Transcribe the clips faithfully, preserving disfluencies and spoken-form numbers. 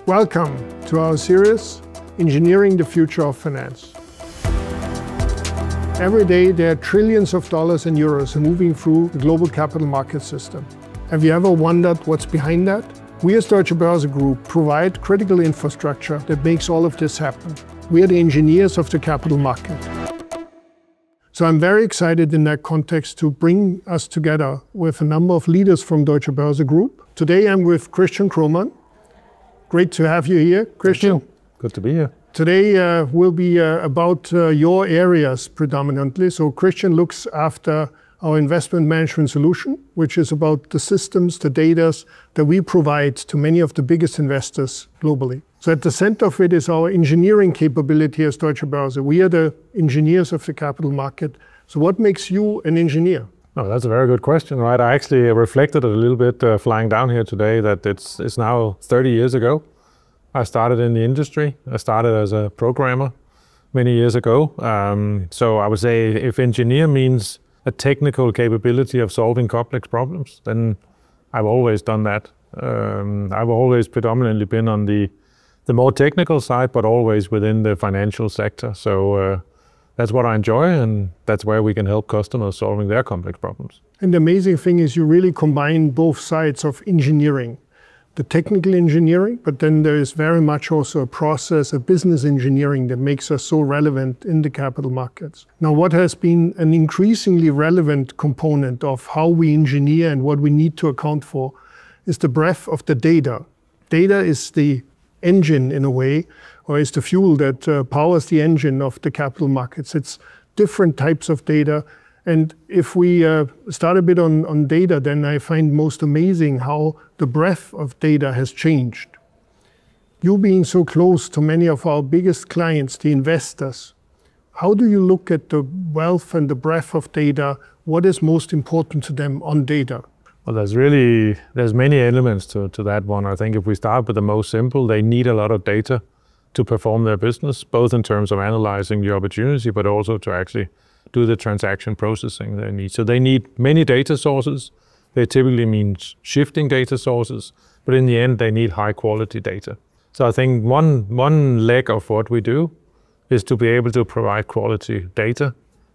Welcome to our series, Engineering the Future of Finance. Every day there are trillions of dollars and euros moving through the global capital market system. Have you ever wondered what's behind that? We as Deutsche Börse Group provide critical infrastructure that makes all of this happen. We are the engineers of the capital market. So I'm very excited in that context to bring us together with a number of leaders from Deutsche Börse Group. Today I'm with Christian Kromann. Great to have you here, Christian. Thank you. Good to be here. Today uh, will be uh, about uh, your areas predominantly. So Christian looks after our investment management solution, which is about the systems, the data that we provide to many of the biggest investors globally. So at the center of it is our engineering capability as Deutsche Börse. We are the engineers of the capital market. So what makes you an engineer? Oh, that's a very good question, right? I actually reflected a little bit uh, flying down here today that it's, it's now thirty years ago. I started in the industry. I started as a programmer many years ago. Um, so I would say if engineer means a technical capability of solving complex problems, then I've always done that. Um, I've always predominantly been on the, the more technical side, but always within the financial sector. So uh, that's what I enjoy, and that's where we can help customers solving their complex problems. And the amazing thing is you really combine both sides of engineering. The technical engineering, but then there is very much also a process, a business engineering that makes us so relevant in the capital markets. Now, what has been an increasingly relevant component of how we engineer and what we need to account for is the breadth of the data. Data is the engine in a way, or is the fuel that uh, powers the engine of the capital markets. It's different types of data. And if we uh, start a bit on, on data, then I find most amazing how the breadth of data has changed. You being so close to many of our biggest clients, the investors, how do you look at the wealth and the breadth of data? What is most important to them on data? Well, there's really, there's many elements to, to that one. I think if we start with the most simple, they need a lot of data to perform their business, both in terms of analyzing the opportunity, but also to actually do the transaction processing they need. So they need many data sources. They typically mean shifting data sources, but in the end, they need high quality data. So I think one, one leg of what we do is to be able to provide quality data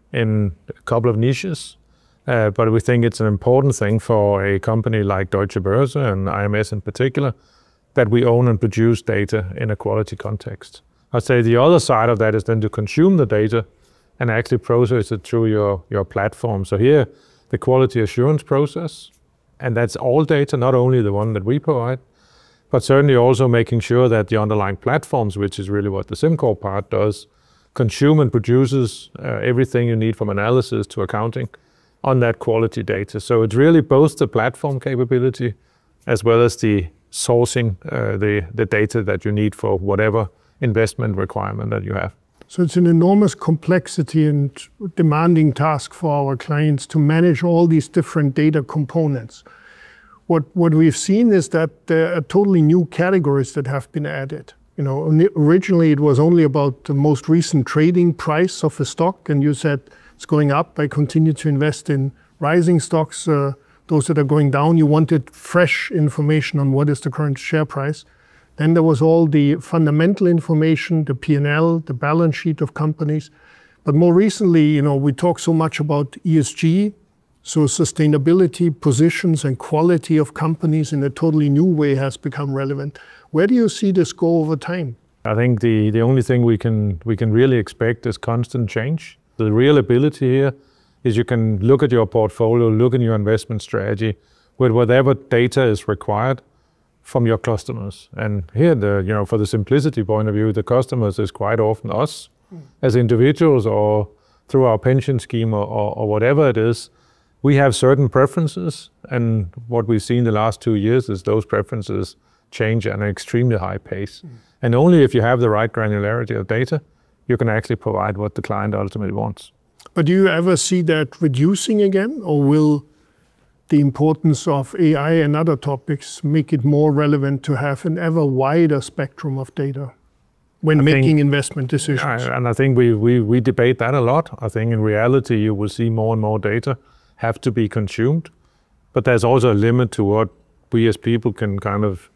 in a couple of niches. Uh, but we think it's an important thing for a company like Deutsche Börse and I M S in particular, that we own and produce data in a quality context. I'd say the other side of that is then to consume the data and actually process it through your, your platform. So here, the quality assurance process, and that's all data, not only the one that we provide, but certainly also making sure that the underlying platforms, which is really what the SimCorp part does, consume and produces uh, everything you need from analysis to accounting on that quality data. So it's really both the platform capability as well as the sourcing, uh, the, the data that you need for whatever investment requirement that you have. So it's an enormous complexity and demanding task for our clients to manage all these different data components. What, what we've seen is that there are totally new categories that have been added. You know, originally it was only about the most recent trading price of a stock, and you said it's going up. I continue to invest in rising stocks. Uh, those that are going down, you wanted fresh information on what is the current share price. Then there was all the fundamental information, the P and L, the balance sheet of companies. But more recently, you know, we talk so much about E S G, so sustainability, positions, and quality of companies in a totally new way has become relevant. Where do you see this go over time? I think the, the only thing we can, we can really expect is constant change. The real ability here is you can look at your portfolio, look at your investment strategy with whatever data is required from your customers. And here, the, you know, for the simplicity point of view, the customers is quite often us mm. as individuals or through our pension scheme or, or, or whatever it is. We have certain preferences, and what we've seen the last two years is those preferences change at an extremely high pace. Mm. And only if you have the right granularity of data, you can actually provide what the client ultimately wants. But do you ever see that reducing again, or will the importance of A I and other topics make it more relevant to have an ever wider spectrum of data when I making think, investment decisions? And I think we, we, we debate that a lot. I think in reality, you will see more and more data have to be consumed. But there's also a limit to what we as people can kind of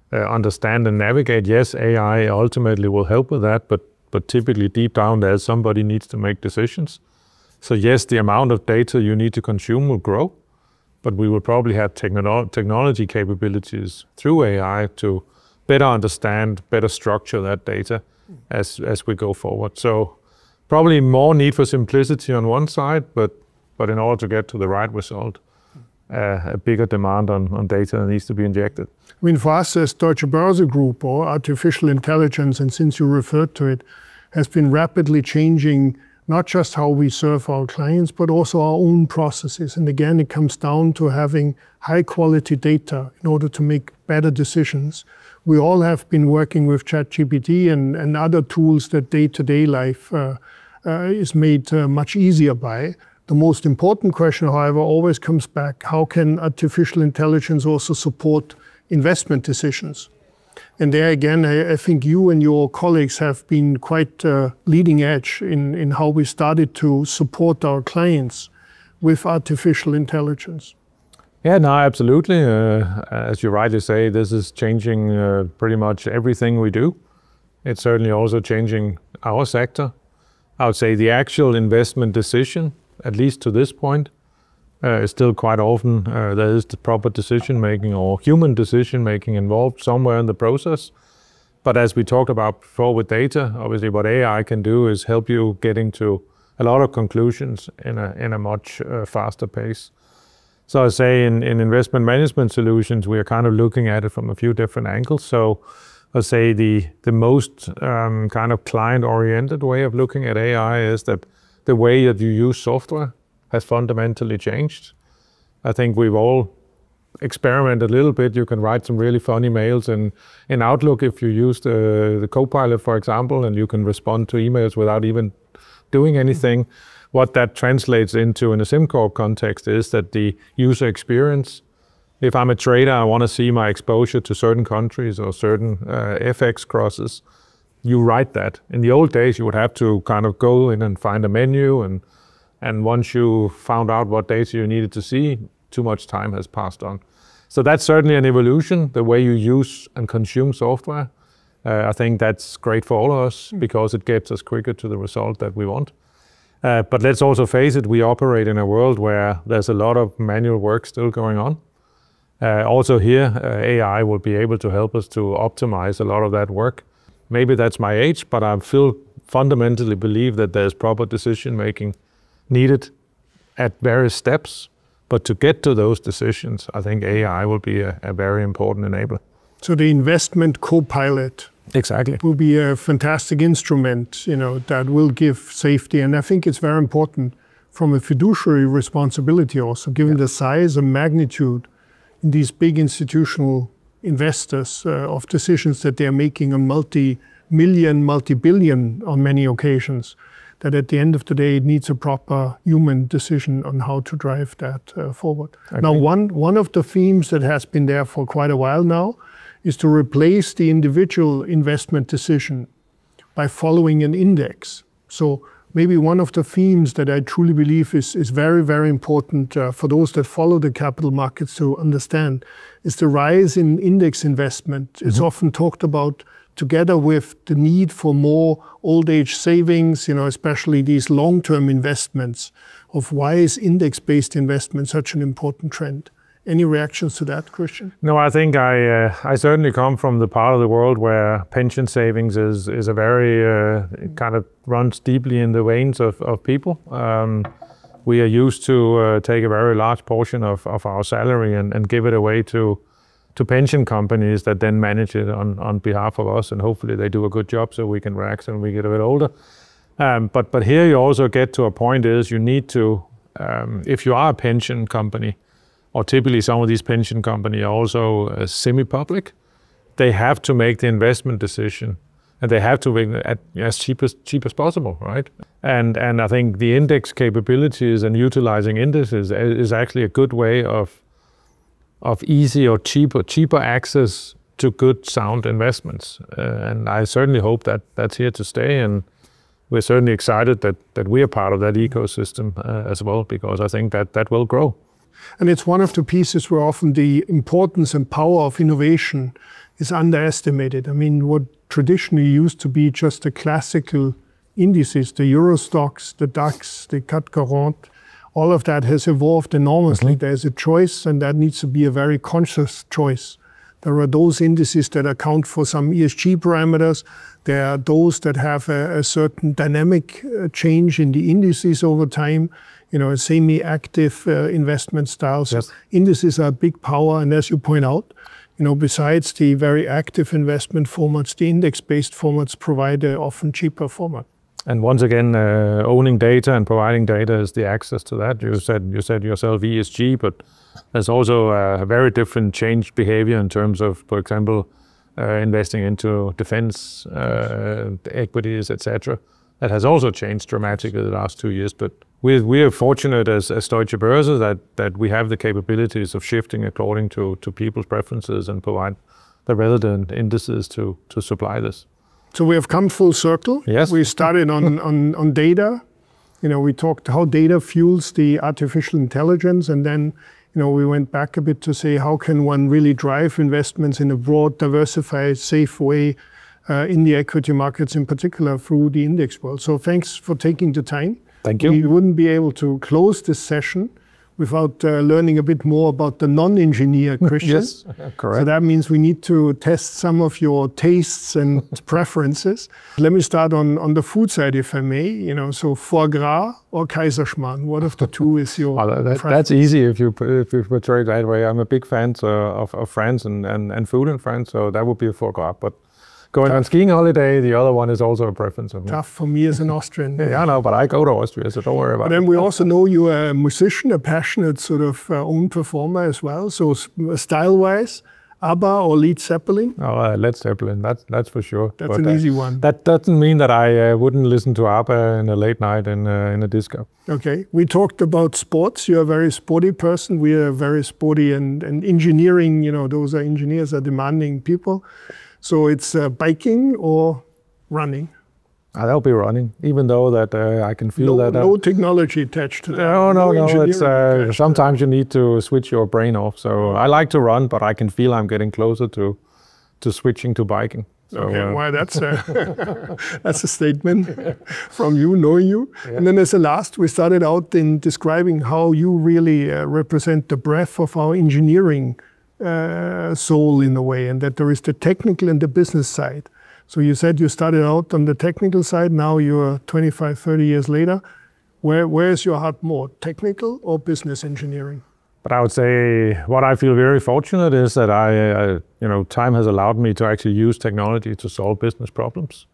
uh, understand and navigate. Yes, A I ultimately will help with that, but but typically deep down there, somebody needs to make decisions. So yes, the amount of data you need to consume will grow, but we will probably have technolo- technology capabilities through A I to better understand, better structure that data as as we go forward. So probably more need for simplicity on one side, but but in order to get to the right result, uh, a bigger demand on, on data needs to be injected. I mean, for us as Deutsche Börse Group, or artificial intelligence, and since you referred to it, has been rapidly changing not just how we serve our clients, but also our own processes. And again, it comes down to having high quality data in order to make better decisions. We all have been working with ChatGPT and, and other tools that day-to-day life uh, uh, is made uh, much easier by. The most important question, however, always comes back: how can artificial intelligence also support investment decisions? And there again, I, I think you and your colleagues have been quite uh, leading edge in, in how we started to support our clients with artificial intelligence. Yeah, no, absolutely. Uh, as you rightly say, this is changing uh, pretty much everything we do. It's certainly also changing our sector. I would say the actual investment decision, at least to this point, uh, is still quite often uh, there is the proper decision making or human decision making involved somewhere in the process. But as we talked about before with data, obviously what A I can do is help you getting to a lot of conclusions in a in a much uh, faster pace. So I say in, in investment management solutions, we are kind of looking at it from a few different angles. So I say the the most um, kind of client-oriented way of looking at A I is that the way that you use software has fundamentally changed. I think we've all experimented a little bit. You can write some really funny mails in, in Outlook if you use the, the Copilot, for example, and you can respond to emails without even doing anything. What that translates into in a SimCorp context is that the user experience, if I'm a trader, I want to see my exposure to certain countries or certain uh, F X crosses, you write that. In the old days, you would have to kind of go in and find a menu, and and once you found out what data you needed to see, too much time has passed on. So that's certainly an evolution, the way you use and consume software. Uh, I think that's great for all of us because it gets us quicker to the result that we want. Uh, but let's also face it, we operate in a world where there's a lot of manual work still going on. Uh, also here, uh, A I will be able to help us to optimize a lot of that work. Maybe that's my age, but I still fundamentally believe that there's proper decision making needed at various steps. But to get to those decisions, I think A I will be a, a very important enabler. So the investment co-pilot exactly will be a fantastic instrument, you know, that will give safety. And I think it's very important from a fiduciary responsibility also, given yeah. the size and magnitude in these big institutional investors uh, of decisions that they're making on multi-million, multi-billion on many occasions, that at the end of the day, it needs a proper human decision on how to drive that uh, forward. Okay. Now, one, one of the themes that has been there for quite a while now is to replace the individual investment decision by following an index. So maybe one of the themes that I truly believe is, is very, very important uh, for those that follow the capital markets to understand is the rise in index investment. Mm-hmm. It's often talked about together with the need for more old age savings, you know, especially these long-term investments of why is index-based investment such an important trend? Any reactions to that, Christian? No, I think I uh, I certainly come from the part of the world where pension savings is is a very uh, kind of runs deeply in the veins of, of people. Um, we are used to uh, take a very large portion of, of our salary and, and give it away to to pension companies that then manage it on, on behalf of us, and hopefully they do a good job so we can relax when we get a bit older. Um, but but here you also get to a point is you need to, um, if you are a pension company, or typically some of these pension companies are also uh, semi-public, they have to make the investment decision, and they have to make it at, as cheap as cheap as possible, right? And and I think the index capabilities and utilizing indices is actually a good way of of easy or cheaper cheaper access to good sound investments, uh, and I certainly hope that that's here to stay, and we're certainly excited that that we are part of that ecosystem uh, as well, because I think that that will grow. And it's one of the pieces where often the importance and power of innovation is underestimated. I mean, what traditionally used to be just the classical indices, the Euro stocks, the DAX, the C A C forty, all of that has evolved enormously. Mm-hmm. There's a choice, and that needs to be a very conscious choice. There are those indices that account for some E S G parameters. There are those that have a, a certain dynamic uh, change in the indices over time, you know, semi-active uh, investment styles. Yes. Indices are a big power, and as you point out, you know, besides the very active investment formats, the index-based formats provide an often cheaper format. And once again, uh, owning data and providing data is the access to that. You said you said yourself E S G, but there's also a very different changed behavior in terms of, for example, uh, investing into defense, uh, equities, et cetera. That has also changed dramatically the last two years. But we we are fortunate as, as Deutsche Börse that that we have the capabilities of shifting according to to people's preferences and provide the relevant indices to to supply this. So we have come full circle. Yes. We started on, on, on data. You know, we talked how data fuels the artificial intelligence, and then, you know, we went back a bit to say how can one really drive investments in a broad, diversified, safe way uh, in the equity markets, in particular through the index world. So thanks for taking the time. Thank you. We wouldn't be able to close this session without uh, learning a bit more about the non-engineer Christian. Yes, correct. So that means we need to test some of your tastes and preferences. Let me start on, on the food side, if I may. You know, so foie gras or Kaiserschmarrn, what of the two is your oh, that, That's easy if you, if you portray it that way. I'm a big fan uh, of, of France and, and, and food in France, so that would be a foie gras. But going Tough. on skiing holiday, the other one is also a preference of me. Tough for me as an Austrian. Yeah, I know, but I go to Austria, so don't worry about but it. Then we also know you are a musician, a passionate sort of uh, own performer as well. So style-wise, ABBA or Led Zeppelin? Oh, uh, Led Zeppelin, that's, that's for sure. That's but an uh, easy one. That doesn't mean that I uh, wouldn't listen to ABBA in a late night in, uh, in a disco. Okay, we talked about sports. You're a very sporty person. We are very sporty, and, and engineering, you know, those are engineers are demanding people. So it's uh, biking or running? Uh, that'll be running, even though that uh, I can feel no, that... Uh, no technology attached to that. No, no, no. no it's, uh, attached. Sometimes you need to switch your brain off. So I like to run, but I can feel I'm getting closer to, to switching to biking. So, okay, uh, well, that's a, that's a statement from you, knowing you. Yeah. And then as a last, we started out in describing how you really uh, represent the breadth of our engineering Uh, soul in a way, and that there is the technical and the business side. So you said you started out on the technical side, now you're twenty-five, thirty years later. Where, where is your heart more, technical or business engineering? But I would say what I feel very fortunate is that I, I you know, time has allowed me to actually use technology to solve business problems.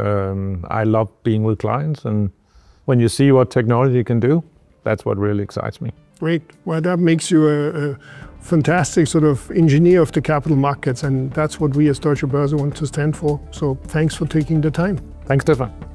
Um, I love being with clients, and when you see what technology can do, that's what really excites me. Great. Well, that makes you a, a fantastic sort of engineer of the capital markets, and that's what we as Deutsche Börse want to stand for. So thanks for taking the time. Thanks, Stephan.